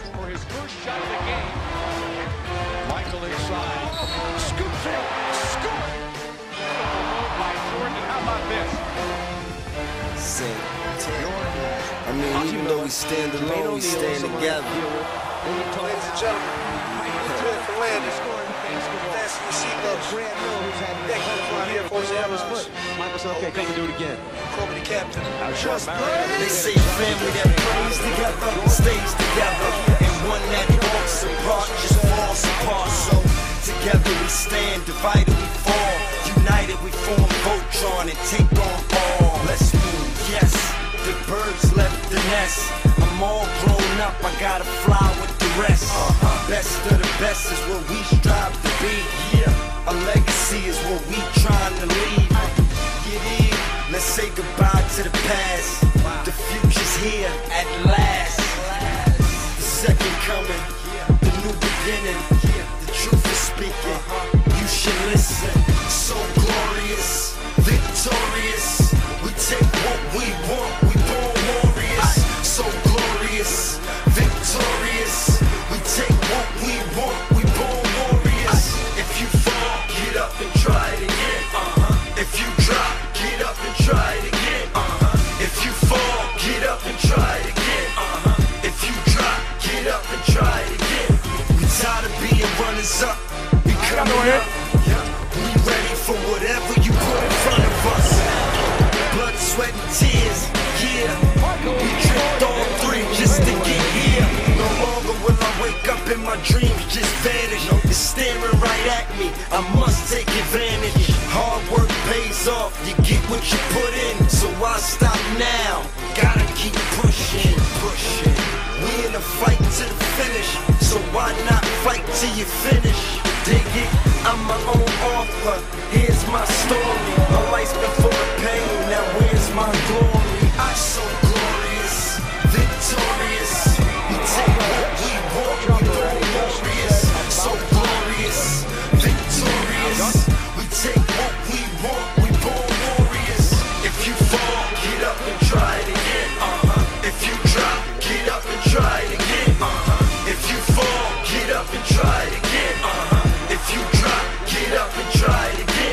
for his first shot of the game. Michael inside. Scoops it. Score! Beautiful move by Jordan. How about this? I mean, even though we stand alone, we stand together. Ladies and gentlemen, it's been for Landon. That's the receiver. Thank you for here for the Airlines. Michael said, okay, come and do it again. Call me the captain. They say family that prays together stays together, and one that walks apart just falls apart. So together we stand, divided we fall, united we form Voltron and take on all. Let's move, yes. The birds left the nest. I'm all grown up, I gotta fly with the rest. Best of the best is what we strive to be. Yeah, a legacy is what we trying to leave. Get in, let's say goodbye to the past. The future's here at last. The second coming, the new beginning. The truth is speaking, you should listen. So glorious, victorious. We take what we want, we born warriors. So glorious, victorious. We take what we want, we born warriors. If you fall, get up and try it again. If you drop, get up and try it again. If you fall, get up and try it again. If you drop, get up and try it again. We tired of being runners up. We coming up. We ready for whatever you put in front of us. Blood, sweat, and tears, yeah. We tripped all three just to get here. No longer will I wake up and my dreams just vanish. It's staring right at me, I must take advantage. Hard work pays off, you get what you put in. So why stop now? Gotta keep pushing, pushing. We in a fight to the finish, so why not fight till you finish? Dig it, I'm my own author, here's my story. My life's been full of pain, now where's my glory? I'm so glorious, victorious. We take what we want, we born warriors. So glorious, victorious. We take what we want, we born warriors. If you fall, get up and try it again. If you drop, get up and try it again. If you fall, get up and try it again. If you drop, get up and try it again.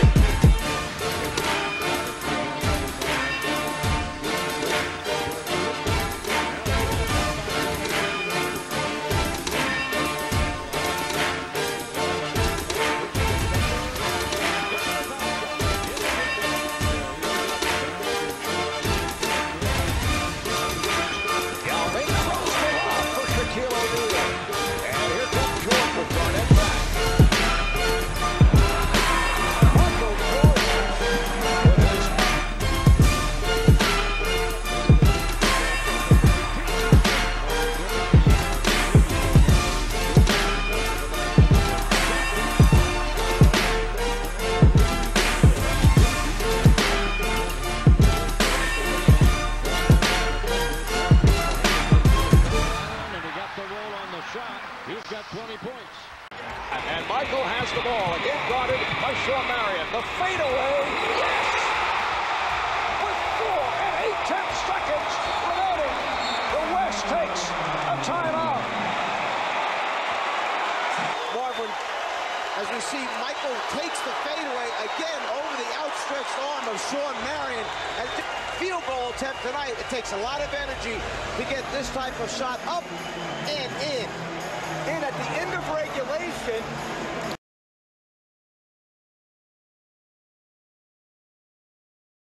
He's got 20 points. And Michael has the ball. Again guarded by Shawn Marion. The fadeaway. Yes! With 4 and 8/10 seconds remaining, the West takes a timeout. Marvin, as we see, Michael takes the fadeaway again over the outstretched arm of Shawn Marion. And field goal attempt tonight. It takes a lot of energy to get this type of shot up and in. And at the end of regulation,